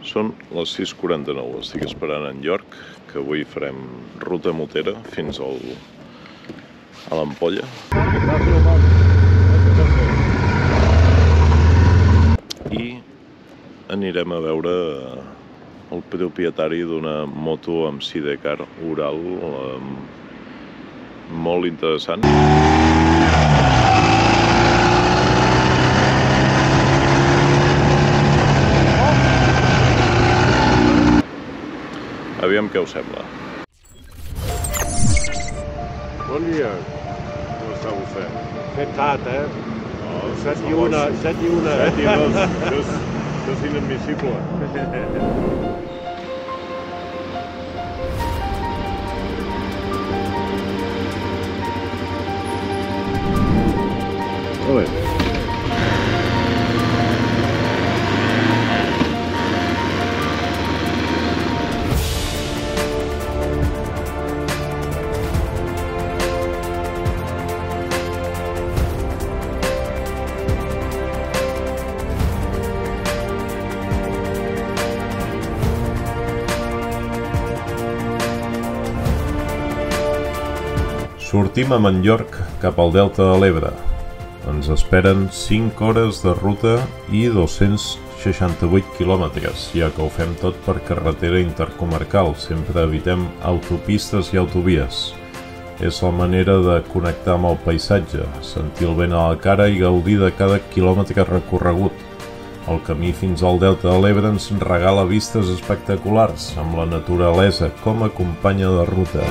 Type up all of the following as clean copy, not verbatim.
Són les 6:49, estic esperant en York, que avui farem ruta motera fins a l'Ampolla. I anirem a veure el propietari d'una moto amb sidecar Ural molt interessant. Aviam què us sembla. Bon dia. Com està vostè? Fet tard, eh? No, 7 i 1. 7 i 2. Això és inadmissible. Molt bé. Sortim a York cap al Delta de l'Ebre. Ens esperen 5 hores de ruta i 268 quilòmetres, ja que ho fem tot per carretera intercomarcal, sempre evitem autopistes i autovies. És la manera de connectar amb el paisatge, sentir el vent a la cara i gaudir de cada quilòmetre recorregut. El camí fins al Delta de l'Ebre ens regala vistes espectaculars, amb la naturalesa com a companya de ruta.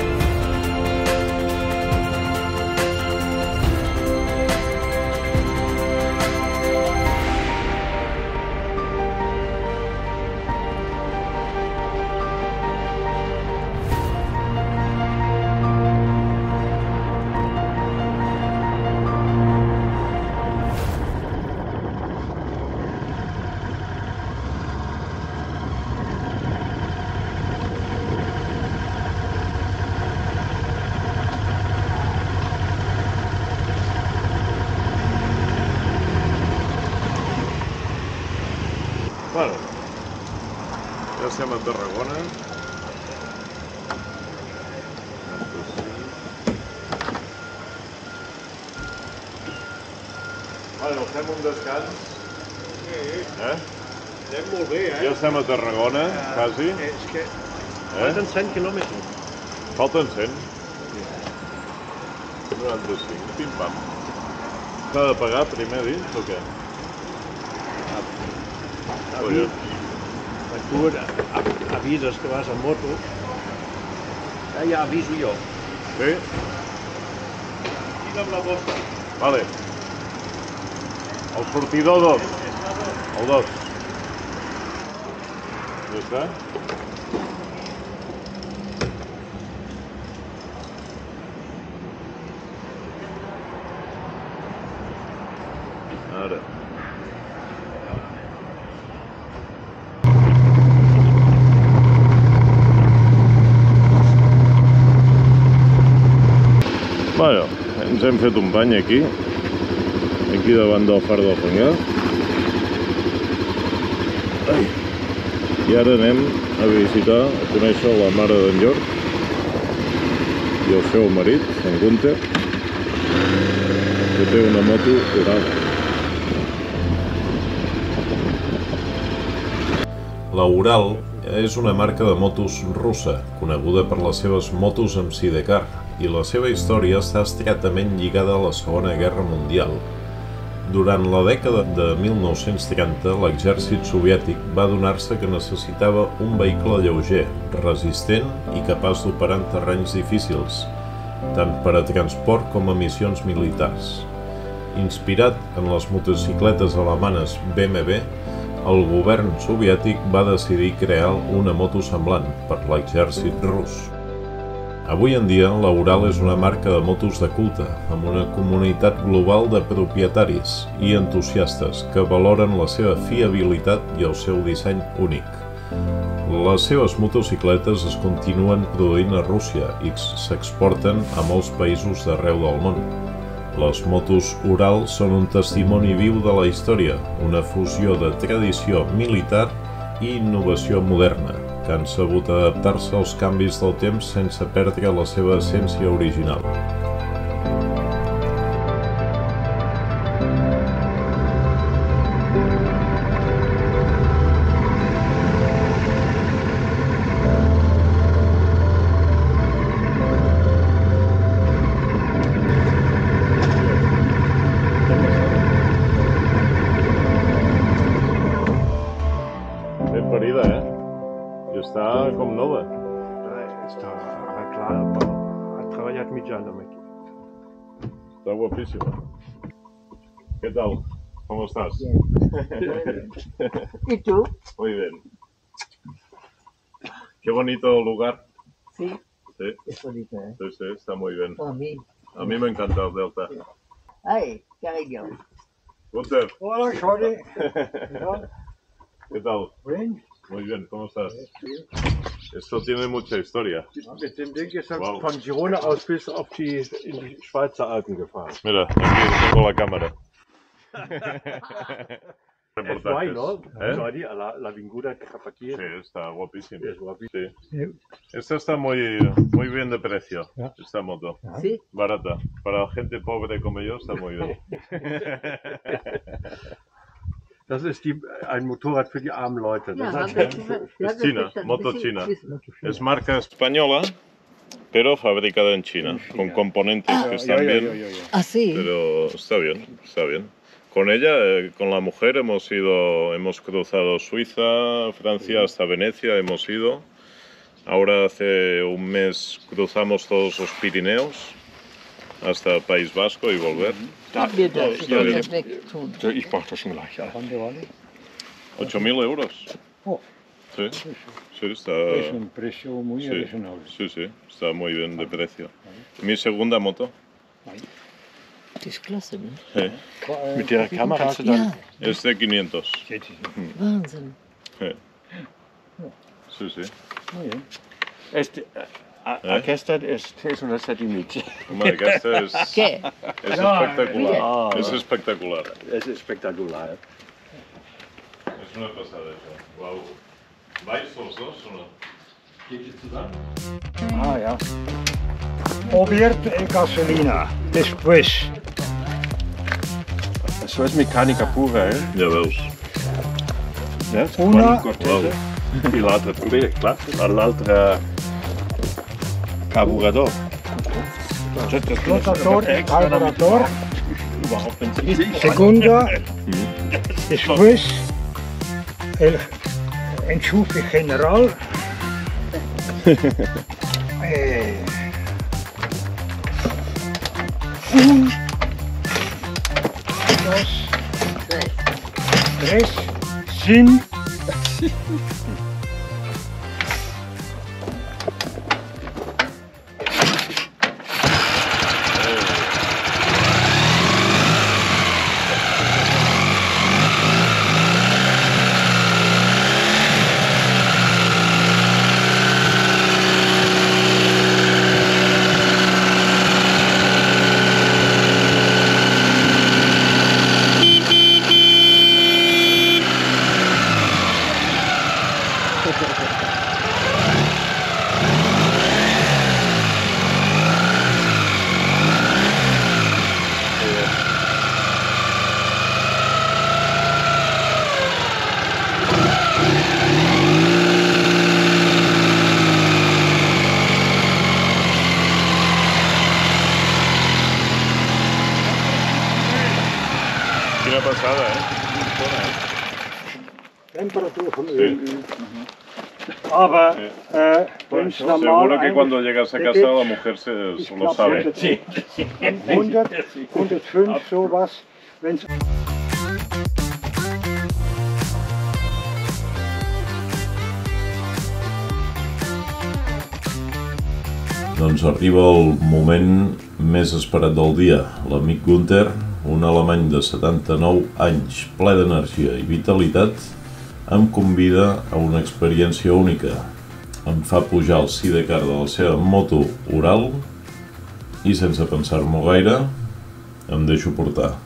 Bueno, ja estem a Tarragona. Bueno, fem un descans. Anem molt bé, eh? Ja estem a Tarragona, quasi. És que falten 100 quilòmetres. Falten 100. 95, pim-pam. S'ha de pagar primer dins o què? Tu avises que vas amb moto. Ja aviso jo. Sí? Digue'm la bossa. Vale. El sortidor 2. El 2. Ja està? Ara. Bueno, ens hem fet un bany aquí davant del far del Fangar. I ara anem a visitar, a conèixer la mare d'en York i el seu marit, en Gunther, que té una moto Ural. La Ural és una marca de motos russa, coneguda per les seves motos amb sidecar, i la seva història està estretament lligada a la Segona Guerra Mundial. Durant la dècada de 1930, l'exèrcit soviètic va adonar-se que necessitava un vehicle lleuger, resistent i capaç d'operar en terrenys difícils, tant per a transport com a missions militars. Inspirat en les motocicletes alemanes BMW, el govern soviètic va decidir crear una moto semblant per l'exèrcit rus. Avui en dia, la Ural és una marca de motos de culte, amb una comunitat global de propietaris i entusiastes que valoren la seva fiabilitat i el seu disseny únic. Les seves motocicletes es continuen produint a Rússia i s'exporten a molts països d'arreu del món. Les motos Ural són un testimoni viu de la història, una fusió de tradició militar i innovació moderna, que han sabut adaptar-se als canvis del temps sense perdre la seva essència original. Ben parida, I està com nova. Está arreglada, pero ha trabajado millando aquí. Está guapísima. ¿Qué tal? ¿Cómo estás? ¿Y tú? Muy bien. Qué bonito lugar. Sí, Sí, es bonito, ¿eh? sí, sí, está muy bien. Para mí. A mí me encanta el Delta. Ay, cariño. Gunther, Hola, Jordi. ¿qué tal? Bien. Muy bien, ¿cómo estás? Esto tiene mucha historia. Mit dem Ding ist er Wow. von Girona aus bis in die Schweizer Alpen gefahren. Mira, aquí tengo la cámara. Es guay, ¿no? ¿Eh? Jordi, la vinguda cap aquí. Sí, está guapísimo. Es guapísimo. Sí. Esta está muy bien de precio, esta moto. Sí, Barata. Para gente pobre como yo está muy bien. Das ist ein Motorrad für die armen Leute. ja, Das Es china, moto china. Es marca española, pero fabricada en China, con componentes que están bien, Ah, sí. pero está bien, está bien. Con ella, con la mujer, hemos cruzado Suiza, Francia, hasta Venecia hemos ido. Ahora hace un mes cruzamos todos los Pirineos, hasta País Vasco y volver. Gib mir das, ich ja, will ja. das wegtun. Ich mach das schon gleich. Ja. 8.000 euros. Oh. Sí, sí, está... Es un precio muy Sí, razonable. sí, sí, está muy bien de precio. Mi segunda moto. Das ist klasse, ne? Sí. Mit der Kamera hast du dann. Ja, Es de 500. Wahnsinn. Sí, sí. Muy bien. Aquesta és una Setimig. Home, aquesta és Què? espectacular. És espectacular. És espectacular. És una passada, això. Uau. ¿Vais los dos o no? Ah, ja. Obierto en gasolina. Después. Això és mecànica pura, Ja veus. Ja, Una. Uau. I l'altre també, clar. L'altre carburador. Rotator, carburador. Überhaupt nicht. Segunda. Después. El enchufe general. Un. Dos. Tres. Sin. Quina passada, Temperatur von Sí. Öl. Aber wenn es normal Seguro que cuando llegas a casa la mujer lo sabe. Sí. 100, 105, sowas. Wenn's Doncs arriba el moment més esperat del dia. L'amic Gunther, un alemany de 79 anys, ple d'energia i vitalitat, em convida a una experiència única. Em fa pujar al sidecar de la seva moto Ural i, sense pensar-m'ho gaire, em deixo portar.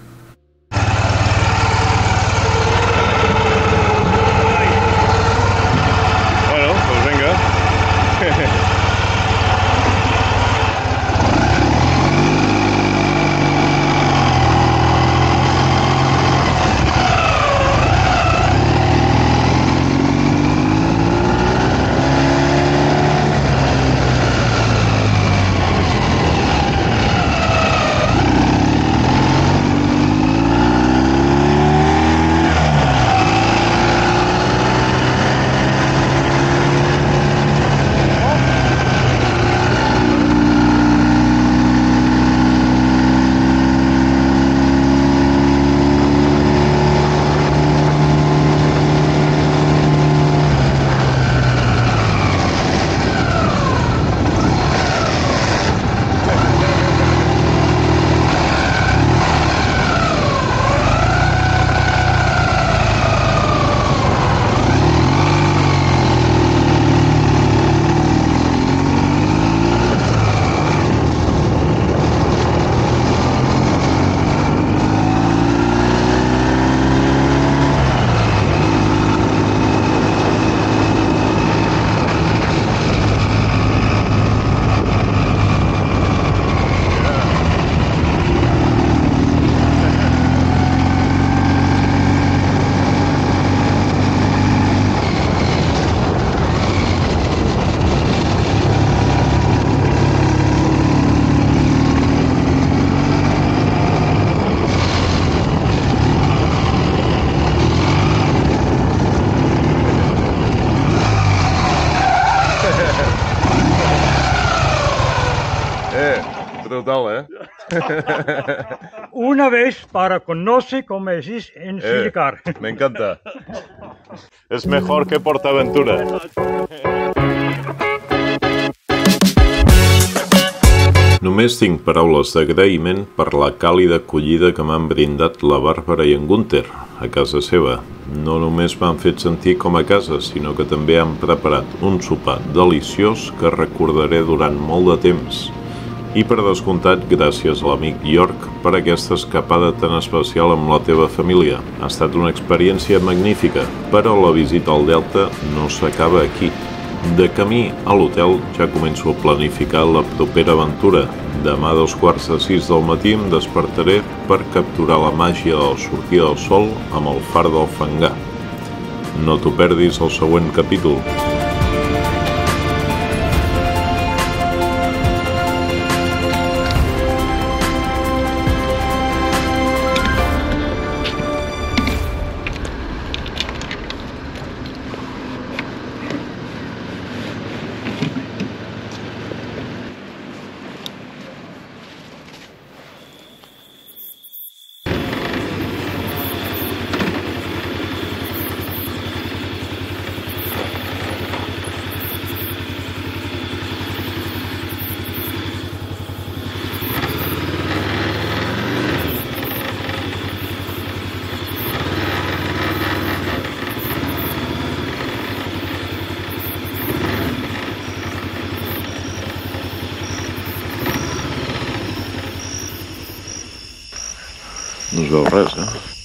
total, Una vez para conocer cómo es en Sidecar. Me encanta. Es mejor que Portaventura. Només tinc paraules d'agraïment per la càlida acollida que m'han brindat la Bàrbara i en Gunther a casa seva. No només m'han fet sentir com a casa, sinó que també han preparat un sopar deliciós que recordaré durant molt de temps. I per descomptat, gràcies a l'amic York per aquesta escapada tan especial amb la teva família. Ha estat una experiència magnífica, però la visita al Delta no s'acaba aquí. De camí a l'hotel ja començo a planificar la propera aventura. Demà a 5:45 del matí em despertaré per capturar la màgia de la sortida del sol amb el far del Fangar. No t'ho perdis al següent capítol. No es veu res,